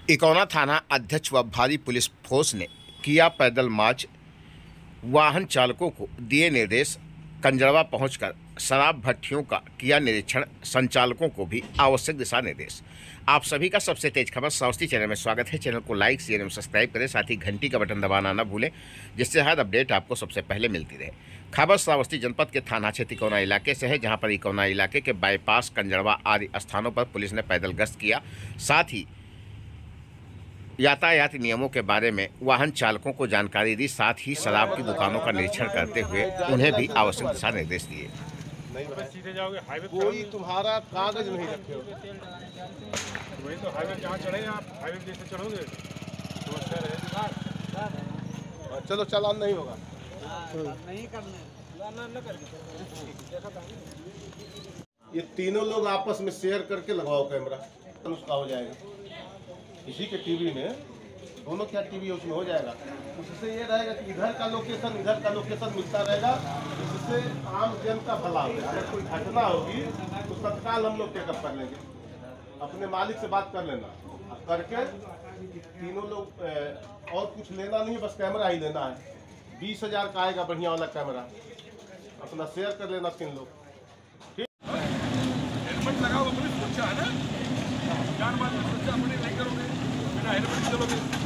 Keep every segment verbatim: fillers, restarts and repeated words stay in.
इकौना थाना अध्यक्ष व भारी पुलिस फोर्स ने किया पैदल मार्च। वाहन चालकों को दिए निर्देश। कंजरवा पहुंचकर शराब भट्टियों का किया निरीक्षण। संचालकों को भी आवश्यक दिशा निर्देश। आप सभी का सबसे तेज खबर श्रावस्ती चैनल में स्वागत है। चैनल को लाइक शेयर एवं सब्सक्राइब करें, साथ ही घंटी का बटन दबाना न भूलें, जिससे हर अपडेट आपको सबसे पहले मिलती रहे। खबर श्रावस्ती जनपद के थाना क्षेत्र इकौना इलाके से है, जहां पर इकौना इलाके के बाईपास, कंजरवा आदि स्थानों पर पुलिस ने पैदल गश्त किया। साथ ही यातायात नियमों के बारे में वाहन चालकों को जानकारी दी। साथ ही शराब की दुकानों का निरीक्षण करते हुए उन्हें भी आवश्यक दिशा निर्देश दिए। सीधे जाओगे हाईवे, कोई तुम्हारा कागज नहीं रखे हो, वही तो हाईवे जहाँ चढ़े आप हाईवे जैसे चढ़ोगे समस्या रहेगी। चलो चालान नहीं होगा, नहीं करने ये तीनों लोग आपस में शेयर करके लगवाओ कैमरा, तो उसका हो जाएगा। इसी के टीवी में दोनों क्या टीवी उसमें हो जाएगा। उससे ये रहेगा कि इधर का लोकेशन इधर का लोकेशन मिलता रहेगा, इससे आम जन का भला होगा। अगर कोई घटना होगी तो तत्काल हम लोग टेकअप कर लेंगे। अपने मालिक से बात कर लेना, करके तीनों लोग और कुछ लेना नहीं, बस कैमरा ही लेना है। बीस हजार का आएगा बढ़िया वाला कैमरा, अपना शेयर कर लेना तीन लोग। हेलमेट लगाओ, अपनी सुरक्षा है ना, जान माल की सुरक्षा अपनी नहीं करोगे, बिना हेलमेट चलोगे।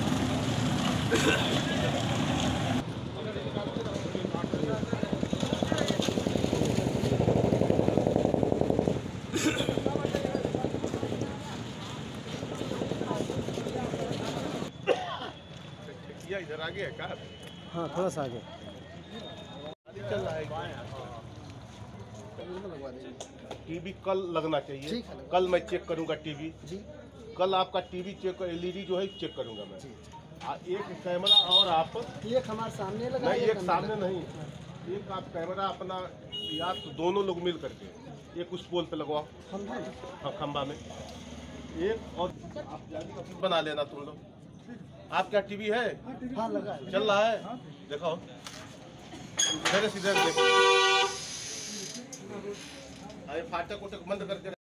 इधर आगे है क्या? हाँ, थोड़ा सा आगे चल रहा है। टीवी कल लगना चाहिए। कल मैं चेक करूंगा टीवी जी। कल आपका टीवी चेक, एलईडी जो है चेक करूंगा मैं। आ, एक कैमरा और आप एक हमारे सामने लगा, नहीं, एक सामने नहीं, एक आप कैमरा अपना या तो दोनों लोग मिल करके एक उस पोल पे लगवाओ, हाँ खंबा में एक, और आप बना लेना तुम लोग। आप क्या टीवी है? हाँ, लगा चल रहा है, देखो सीधे सीधे देखो। फाटक उटक बंद करके